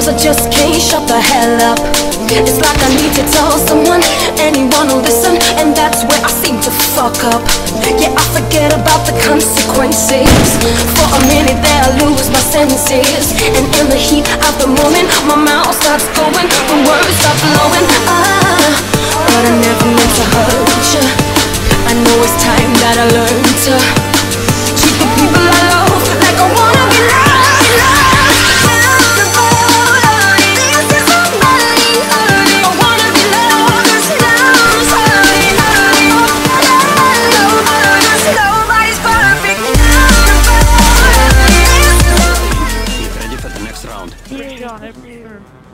Sometimes I just can't shut the hell up. It's like I need to tell someone, anyone will listen, and that's where I seem to fuck up. Yeah, I forget about the consequences. For a minute there I lose my senses, and in the heat of the moment my mouth starts going, the words start flowing. But I never meant to hurt you. I know it's time that I learn to treat the people I love like I wanna be loved. Ready for the next round. TheeTrickshotter.